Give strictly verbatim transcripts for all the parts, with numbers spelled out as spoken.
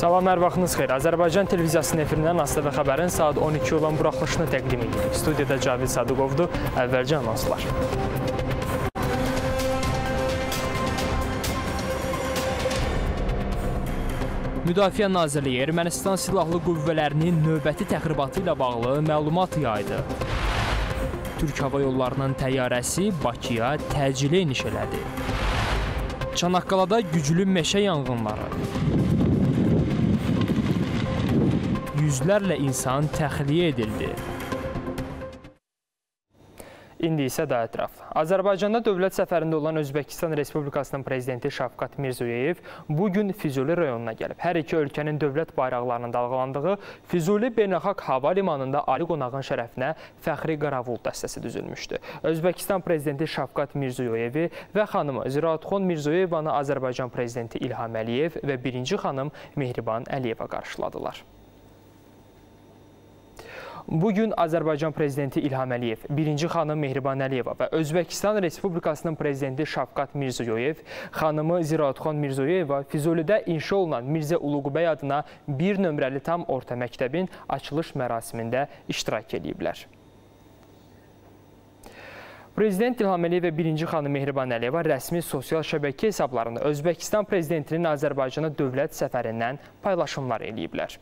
Salamlar, vaxtınız xeyir. Azərbaycan televiziyasının efirindən A S T V xəbərin saat on iki olan buraxılışını təqdim edirik. Studiyada Cavid Sadıqovdur. Əvvəlcə anonslar. Müdafiə Nazirliyi Ermənistan Silahlı Qüvvələrinin növbəti təxribatı ilə bağlı məlumat yaydı. Türk Hava Yollarının təyyarəsi Bakıya təcili eniş elədi. Çanaqqalada güclü meşə yanğınları. Yüzlərlə insan təxliyə edildi. İndi isə daha ətraf. Azərbaycanda dövlət səfərində olan Özbəkistan Respublikasının prezidenti Şavkat Mirziyoyev bugün Füzuli rayonuna gəlib. Hər iki ölkənin dövlət bayraqlarının dalğalandığı Füzuli Beynəlxalq Hava Limanında ali qonağın şərəfinə fəxri qaravul dəstəsi düzülmüşdü. Özbəkistan prezidenti Şavkat Mirziyoyevi və xanımı Ziraatxon Mirziyoyevanı Azərbaycan prezidenti İlham Əliyev və birinci xanım Mehriban Əliyeva qarşıladılar. Bugün Azərbaycan prezidenti İlham Əliyev, birinci xanım Mehriban Əliyeva və Özbəkistan Respublikasının prezidenti Şavkat Mirziyoyev, xanımı Ziraatxon Mirziyoyeva Füzulidə inşa olunan Mirzə Uluqbəy adına bir nömrəli tam orta məktəbin açılış mərasimində iştirak ediblər. Prezident İlham Əliyev və birinci xanım Mehriban Əliyeva rəsmi sosial şəbəkə hesablarında Özbəkistan prezidentinin Azərbaycana dövlət səfərindən paylaşımlar ediblər.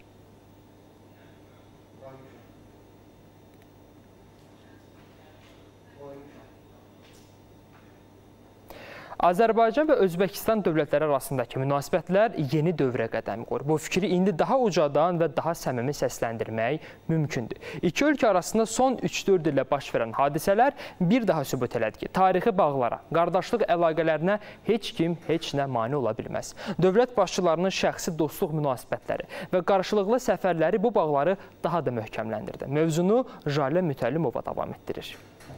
Azərbaycan və Özbəkistan dövlətləri arasındakı münasibətlər yeni dövrə qədəm qoyur. Bu fikri indi daha ucadan və daha səmimi səsləndirmək mümkündür. İki ölkə arasında son üç dörd ildə baş verən hadisələr bir daha sübut elədi ki, tarixi bağlara, qardaşlıq əlaqələrinə heç kim, heç nə mane ola bilməz. Dövlət başçılarının şəxsi dostluq münasibətləri və qarşılıqlı səfərləri bu bağları daha da möhkəmləndirdi. Mövzunu Jalə Mütəllimova davam etdirir.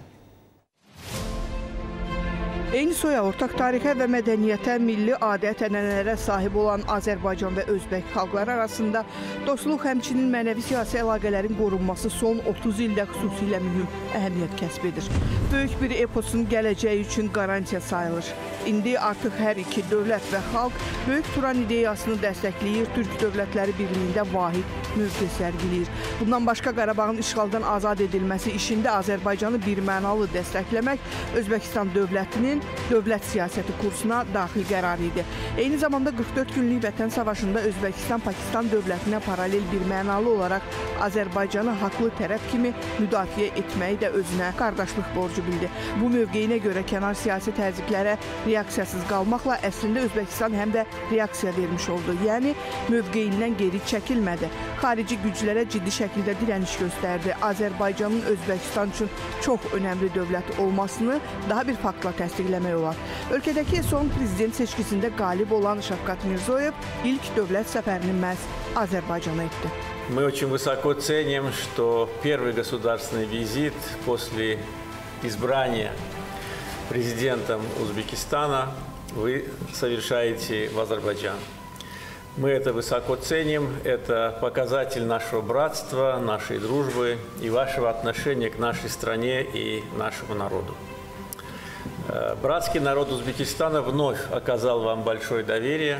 Eyni soya, ortaq tarixə və mədəniyyətə, milli adət-ənənələrə sahib olan Azərbaycan və Özbək xalqları arasında dostluq, həmçinin mənəvi siyasi əlaqələrin qorunması son otuz ildə xüsusilə mühüm əhəmiyyət kəsb edir. Böyük bir eposun gələcəyi üçün qarantiya sayılır. İndi artıq hər iki dövlət və xalq Böyük Turan ideyasını dəstəkləyir, Türk Dövlətləri Birliyində vahid mövqe sərgiləyir. Bundan başqa Qarabağın işğaldan azad edilməsi işində Azərbaycanı birmənalı dəstəkləmək Özbəkistan dövlətinin dövlət siyasəti kursuna daxil qərar idi. Eyni zamanda qırx dörd günlük Vətən savaşında Özbəkistan Pakistan dövlətinə paralel bir mənalı olaraq Azərbaycanı haqlı tərəf kimi müdafiə etməyi də özünə qardaşlıq borcu bildi. Bu mövqeyinə görə kənar siyasi təzyiqlərə reaksiyasız qalmaqla əslində Özbəkistan həm də reaksiya vermiş oldu. Yəni mövqeyindən geri çəkilmədi. Xarici güclərə ciddi şəkildə dirəniş göstərdi. Azərbaycanın Özbəkistan üçün çox önəmli dövlət olmasını daha bir faktla təsdiqləmək olar. Ölkədəki son prezident seçkisində qalib olan Şavkat Mirziyoyev ilk dövlət səfərini məhz Azərbaycana etdi. Мы очень высоко ценим, что первый государственный визит после избрания президентом Узбекистана вы совершаете в Азербайджан. Мы это высоко ценим, это показатель нашего братства, нашей дружбы и вашего отношения к нашей стране и нашему народу. Братский народ Узбекистана вновь оказал вам большое доверие,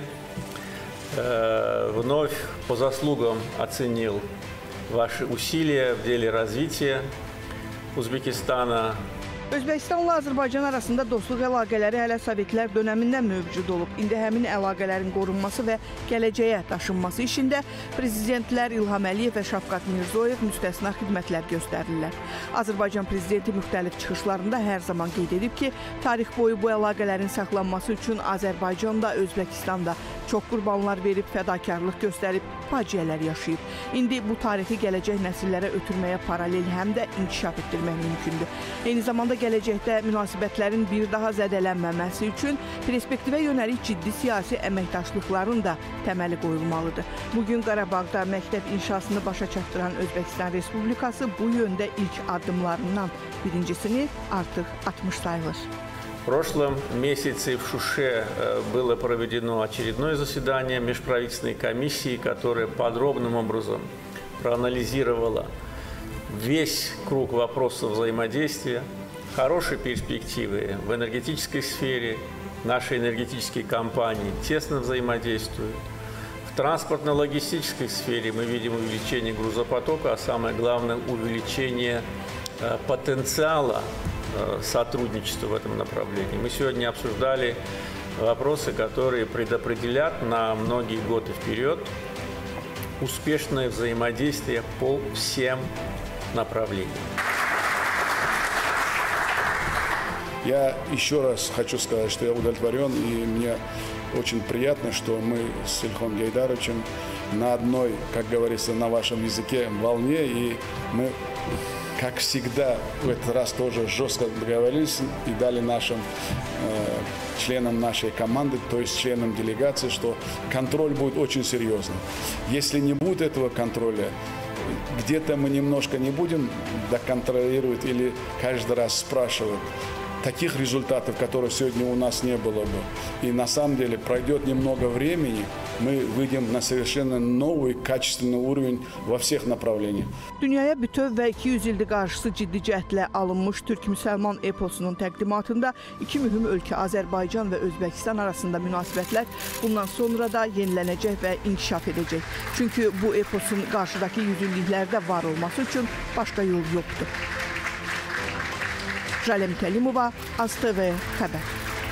вновь по заслугам оценил ваши усилия в деле развития Узбекистана. Özbəkistanla Azərbaycan arasında dostluq əlaqələri hələ Sovetlər dönəmindən mövcud olub. İndi həmin əlaqələrin qorunması və gələcəyə daşınması işində prezidentlər İlham Əliyev və Şavkat Mirziyoyev müstəsna xidmətlər göstərirlər. Azərbaycan prezidenti müxtəlif çıxışlarında hər zaman qeyd edib ki, tarix boyu bu əlaqələrin saxlanması üçün Azərbaycan da, Özbəkistan da çox qurbanlar verib, fədakarlıq göstərib, faciələr yaşayıb. İndi bu tarixi gələcək nəsillərə ötürməyə paralel həm də inkişaf etdirmək mümkündür. Eyni zamanda gələcəkdə münasibətlərin bir daha zədələnməməsi üçün perspektivə yönəlik ciddi siyasi əməkdaşlıqların da təməli qoyulmalıdır. Bugün Qarabağda məktəb inşasını başa çatdıran Özbəkistan Respublikası bu yöndə ilk addımlarından birincisini artıq atmış sayılır. В прошлом месяце в Шуше было проведено очередное заседание межправительственной комиссии, которая подробным образом проанализировала весь круг вопросов взаимодействия, хорошие перспективы в энергетической сфере, наши энергетические компании тесно взаимодействуют. В В транспортно-логистической сфере мы видим увеличение грузопотока, а самое главное увеличение потенциала сотрудничества в этом направлении. Мы сегодня обсуждали вопросы, которые предопределят на многие годы вперед успешное взаимодействие по всем направлениям. Я еще раз хочу сказать, что я удовлетворен, и мне очень приятно, что мы с Ильхом Гейдаровичем на одной, как говорится, на вашем языке, волне, и мы, как всегда, в этот раз тоже жестко договорились и дали нашим э, членам нашей команды, то есть членам делегации, что контроль будет очень серьезный. Если не будет этого контроля, где-то мы немножко не будем доконтролировать или каждый раз спрашивать. Таких результатов, которых сегодня у нас не было бы. И на самом деле пройдет немного времени, мы выйдем на совершенно новый, kачественный уровень во всех направлениях. Dünyaya bütöv və iki yüz ildir qarşısı ciddi cəhdlə alınmış Türk-Müsəlman eposunun təqdimatında iki mühüm ölkə Azərbaycan və Özbəkistan arasında münasibətlər bundan sonra da yenilənəcək və inkişaf edəcək. Çünki bu eposun qarşıdakı yüzilliklərdə var olması üçün başqa yol yoxdur. Jalə Mükəllimova, Az T V xəbər.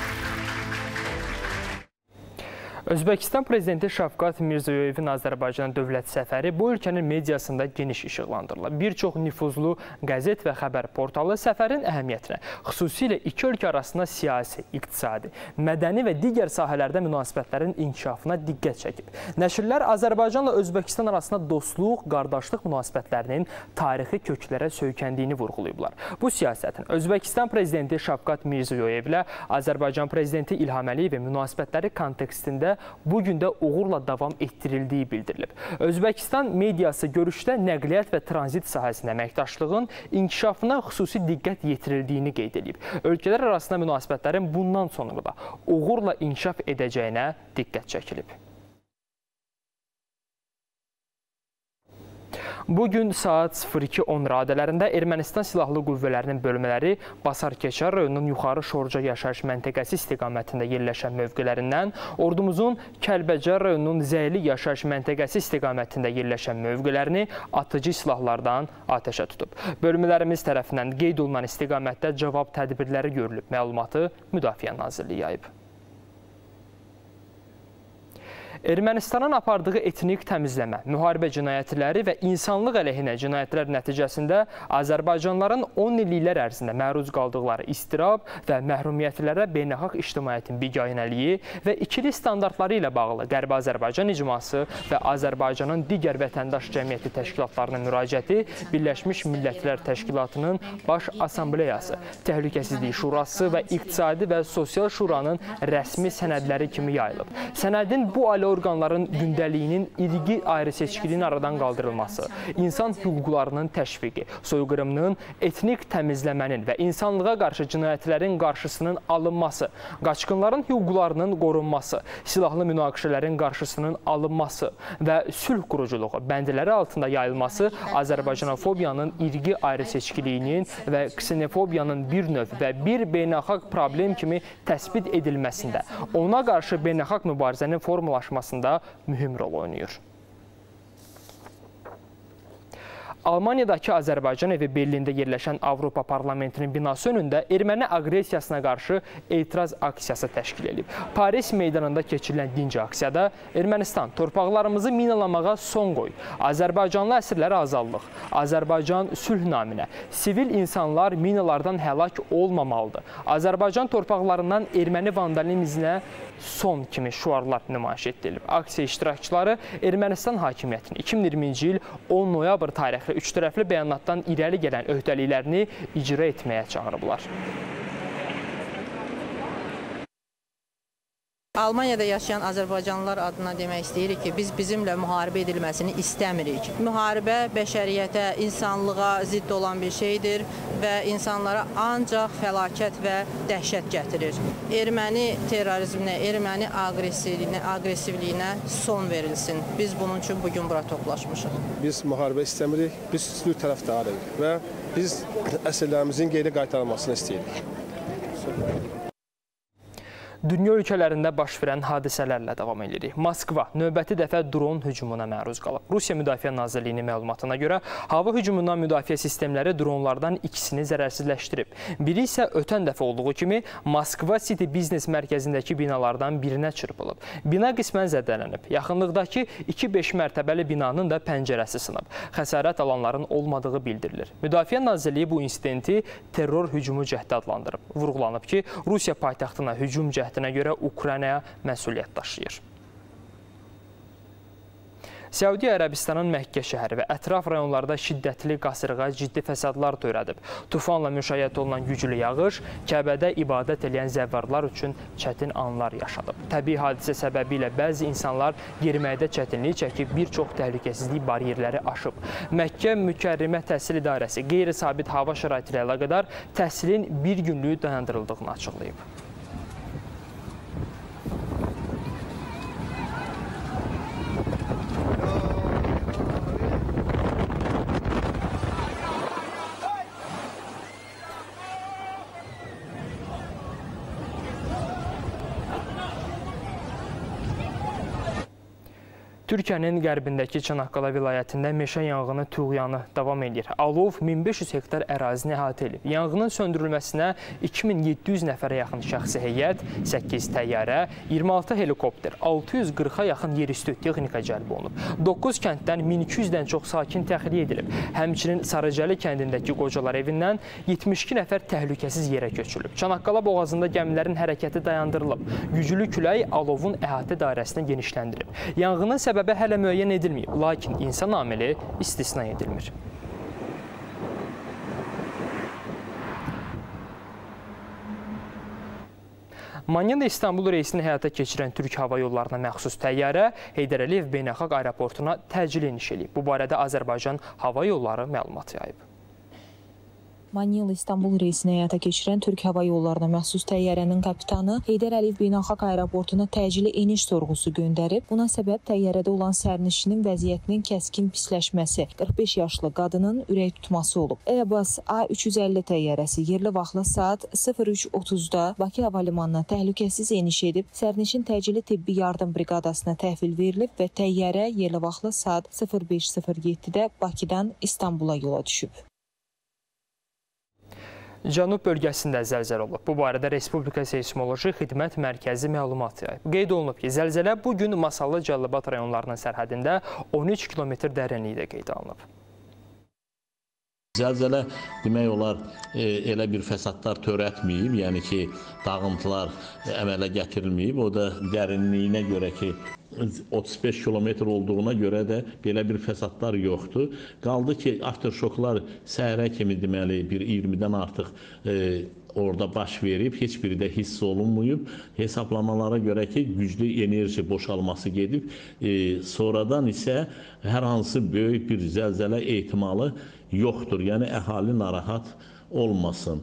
Özbəkistan prezidenti Şavkat Mirziyoyevin Azərbaycana dövlət səfəri bu ölkənin mediasında geniş işıqlandırılır. Bir çox nüfuzlu qəzet və xəbər portalı səfərin əhəmiyyətinə, xüsusilə iki ölkə arasında siyasi, iqtisadi, mədəni və digər sahələrdə münasibətlərin inkişafına diqqət çəkib. Nəşrlər Azərbaycanla Özbəkistan arasında dostluq, qardaşlıq münasibətlərinin tarixi köklərə söykəndiyini vurğulayıblar. Bu siyasətin Özbəkistan prezidenti Şavkat Mirziyoyev ilə Azərbaycan prezidenti İlham Əliyevin münasibətləri kontekstində bugün də uğurla davam etdirildiyi bildirilib. Özbəkistan mediası görüşdə nəqliyyat və tranzit sahəsində əməkdaşlığın inkişafına xüsusi diqqət yetirildiyini qeyd edib. Ölkələr arasında münasibətlərin bundan sonra da uğurla inkişaf edəcəyinə diqqət çəkilib. Bugün saat sıfır iki on radələrində Ermənistan Silahlı Qüvvələrinin bölmələri Basarkeçar rayonunun Yuxarı Şorca yaşayış məntəqəsi istiqamətində yerləşən mövqələrindən ordumuzun Kəlbəcər rayonunun Zəyli yaşayış məntəqəsi istiqamətində yerləşən mövqələrini atıcı silahlardan atəşə tutub. Bölmələrimiz tərəfindən qeyd olunan istiqamətdə cavab tədbirləri görülüb, məlumatı Müdafiə Nazirliyi yayıb. Ermənistanın apardığı etnik təmizləmə, müharibə cinayətləri və insanlıq əleyhinə cinayətlər nəticəsində Azərbaycanlıların on illiklər ərzində məruz qaldıqları istirab və məhrumiyyətlərə beynəlxalq ictimaiyyətin biganəliyi və ikili standartları ilə bağlı Qərbi Azərbaycan icması və Azərbaycanın digər vətəndaş cəmiyyəti təşkilatlarının müraciəti Birləşmiş Millətlər Təşkilatının Baş Assambleyası, Təhlükəsizlik Şurası və İqtisadi və Sosial Şuranın rəsmi sənədləri kimi yayılıb. Sənədin bu ali orqanların gündəliyinin irqi ayrı-seçkiliyin aradan qaldırılması, insan hüquqlarının təşviqi, soyqırımının, etnik təmizləmənin və insanlığa qarşı cinayətlərin qarşısının alınması, qaçqınların hüquqlarının qorunması, silahlı münaqişələrin qarşısının alınması və sülh quruculuğu bəndləri altında yayılması Azərbaycanofobiyanın irqi ayrı-seçkiliyinin və ksenofobiyanın bir növ və bir beynəlxalq problem kimi təsbit edilməsində, ona qarşı beynəlxalq mübarizənin formalaşması mühüm rol oynayır. Almaniyadakı Azərbaycan evi Berlində yerləşən Avropa Parlamentinin binası önündə erməni aqressiyasına qarşı etiraz aksiyası təşkil edilib. Paris meydanında keçirilən dinc aksiyada Ermənistan torpaqlarımızı minalamağa son qoy, Azərbaycanlı əsirlərə azadlıq, Azərbaycan sülh naminə, sivil insanlar minalardan həlak olmamalıdır, Azərbaycan torpaqlarından erməni vandalizminə son kimi şüarlar nümayiş edilib. Aksiya iştirakçıları Ermənistan hakimiyyətinin iki min iyirminci il on noyabr tarixli üç tərəfli bəyanatdan irəli gələn öhdəliklərini icra etməyə çağırıblar. Almaniyada yaşayan Azərbaycanlılar adına demək istəyirik ki, biz bizimlə müharibə edilməsini istəmirik. Müharibə bəşəriyyətə, insanlığa zidd olan bir şeydir və insanlara ancaq fəlakət və dəhşət gətirir. Erməni terrorizminə, erməni aqressivliyinə son verilsin. Biz bunun üçün bugün bura toplaşmışıq. Biz müharibə istəmirik, biz sülh tərəfdarıyıq və biz əsirlərimizin geri qaytarılmasını istəyirik. Dünya ölkələrində baş verən hadisələrlə davam edirik. Moskva növbəti dəfə dron hücumuna məruz qalıb. Rusiya Müdafiə Nazirliyinin məlumatına görə hava hücumundan müdafiə sistemləri dronlardan ikisini zərərsizləşdirib. Biri isə ötən dəfə olduğu kimi Moskva City biznes mərkəzindəki binalardan birinə çırpılıb. Bina qismən zədələnib. Yaxınlıqdakı iki beş mərtəbəli binanın da pəncərəsi sınıb. Xəsarət alanların olmadığı bildirilir. Müdafiə Nazirliyi bu insidenti terror hücumu cəhdi adlandırıb. Vurğulanıb ki, Rusiya paytaxtına hücum cəhdi görə Ukraynaya məsuliyyət daşıyır. Səudiyyə Ərəbistanın Məkkə şəhəri və ətraf rayonlarda şiddətli qasırğa ciddi fəsadlar törədib. Tufanla müşayiət olunan güclü yağış Kəbədə ibadət edən zəvvarlar üçün çətin anlar yaşadıb. Təbii hadisə səbəbilə bəzi insanlar yeriməkdə çətinlik çəkib bir çox təhlükəsizlik bariyerləri aşıb. Məkkə Mükerrimə Təhsil İdarəsi qeyri-sabit hava şəraiti ilə əlaqədar təhsilin bir günlük dayandırıldığını açıqlayıb. Türkiyənin qərbindəki Çanaqqala vilayətində meşə yanğını tuğyanı davam edir. Alov min beş yüz hektar ərazini əhatə edib. Yanğının söndürülməsinə iki min yeddi yüz nəfərə yaxın şəxsi heyət, səkkiz təyyarə, iyirmi altı helikopter, altı yüz qırxa yaxın yerüstü texnika cəlb olunub. doqquz kənddən min iki yüzdən çox sakin təxliyə edilib. Həmçinin Sarıcəli kəndindəki qocalar evindən yetmiş iki nəfər təhlükəsiz yerə köçülüb. Çanaqqala boğazında gəmilərin hərəkəti dayandırılıb. Güclü külək alovun əhatə dairəsini genişləndirib. Yanğının səbəbi Səbəbi hələ müəyyən edilməyib, lakin insan amili istisna edilmir. Manila İstanbul reysini həyata keçirən Türk Hava Yollarına məxsus təyyarə Heydər Əliyev Beynəlxalq Aeroportuna təcili eniş edib. Bu barədə Azərbaycan Hava Yolları məlumat yayıb. Manila İstanbul reysini həyata keçirən Türk Hava Yollarına məxsus təyyarənin kapitanı Heydər Əliyev Beynəlxalq Aeroportuna təcili eniş sorğusu göndərib. Buna səbəb təyyarədə olan sərnişinin vəziyyətinin kəskin pisləşməsi, qırx beş yaşlı qadının ürək tutması olub. Airbus A üç yüz əlli təyyarəsi yerli vaxtla saat sıfır üç otuzda Bakı Hava Limanına təhlükəsiz eniş edib, sərnişin təcili tibbi yardım briqadasına təhvil verilib və təyyarə yerli vaxtla saat sıfır beş sıfır yeddidə Bakıdan İstanbula yola düşüb. Cənub bölgəsində zəlzələ olub. Bu barədə Respublika Seysmoloji Xidmət Mərkəzi məlumat yayıb. Qeyd olunub ki, zəlzələ bugün Masallı Cəlilabad rayonlarının sərhədində on üç kilometr dərinlikdə qeydə alınıb. Zəlzələ demək olar e, elə bir fəsadlar törətməyib, yəni ki, dağıntılar əmələ gətirilməyib. O da dərinliyinə görə ki, otuz beş kilometr olduğuna görə də belə bir fəsadlar yoxdur. Qaldı ki, afterşoklar səhərə kimi deməli bir iyirmidən artıq e, orada baş verib, heç biri də hiss olunmayıb. Hesablamalara görə ki, güclü enerji boşalması gedib. E, sonradan isə hər hansı böyük bir zəlzələ ehtimalı yoxdur. Yəni, əhali narahat olmasın.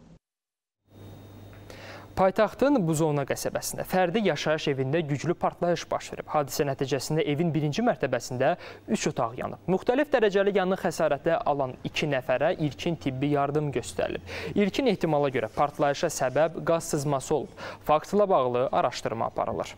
Paytaxtın Buzovna qəsəbəsində fərdi yaşayış evində güclü partlayış baş verib. Hadisə nəticəsində evin birinci mərtəbəsində üç otaq yanıb. Müxtəlif dərəcəli yanıq xəsarəti alan iki nəfərə ilkin tibbi yardım göstərilib. İlkin ehtimala görə partlayışa səbəb qaz sızması olub. Faktla bağlı araşdırma aparılır.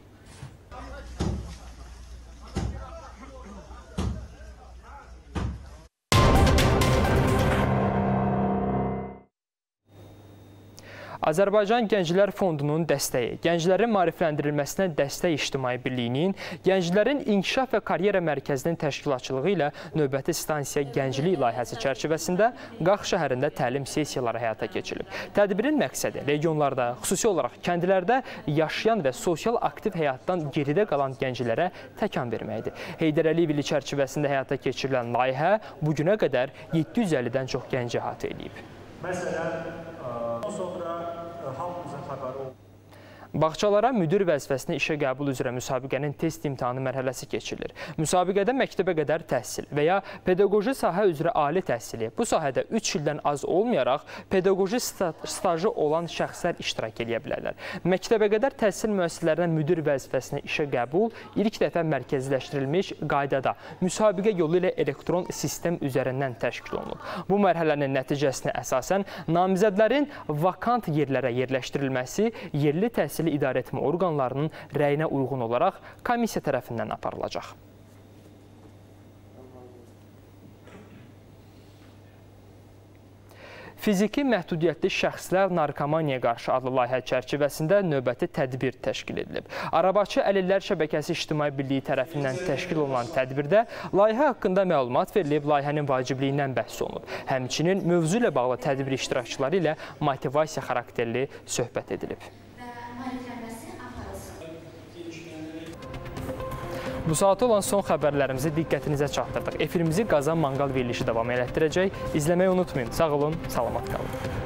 Azərbaycan Gənclər Fondunun dəstəyi, gənclərin maarifləndirilməsinə dəstək İctimai Birliyinin, Gənclərin İnkişaf və Karyera Mərkəzinin təşkilatçılığı ilə növbəti stansiya gənclik layihəsi çərçivəsində Qax şəhərində təlim sessiyaları həyata keçirilib. Tədbirin məqsədi regionlarda, xüsusi olaraq kəndlərdə yaşayan və sosial aktiv həyatdan geridə qalan gənclərə təkan verməkdir. Heydər Əliyev ili çərçivəsində həyata keçirilən layihə bugünə qədər yeddi yüz əllidən çox gənci əhatə edib. Məsələn, sonra halkımızın xəbəri oldu. Bağçalara müdir vəzifəsinə işə qəbul üzrə müsabiqənin test imtahanı mərhələsi keçirilir. Müsabiqədə məktəbə qədər təhsil və ya pedaqoji sahə üzrə ali təhsili, bu sahədə üç ildən az olmayaraq pedaqoji stajı olan şəxslər iştirak edə bilərlər. Məktəbə qədər təhsil müəssisələrinə müdir vəzifəsinə işə qəbul ilk dəfə mərkəzləşdirilmiş qaydada müsabiqə yolu ilə elektron sistem üzərindən təşkil olunub. Bu mərhələnin nəticəsinə əsasən namizədlərin vakant yerlərə yerləşdirilməsi, yerli təhsil təhsil idarəetmə orqanlarının rəyinə uyğun olaraq komissiya tərəfindən aparılacaq. Fiziki məhdudiyyətli şəxslər narkomaniyaya qarşı adlı layihə çərçivəsində növbəti tədbir təşkil edilib. Arabaçı Əlillər Şəbəkəsi İctimai Birliyi tərəfindən təşkil olunan tədbirdə layihə haqqında məlumat verilib, layihənin vacibliyindən bəhs olunub. Həmçinin mövzu ilə bağlı tədbir iştirakçıları ilə motivasiya xarakterli söhbət edilib. Bu saata olan son xəbərlərimizi diqqətinizə çatdırdıq. Efirimizi Qazan Manqal verilişi davam elətdirəcək. İzləməyi unutmayın. Sağ olun, salamat qalın.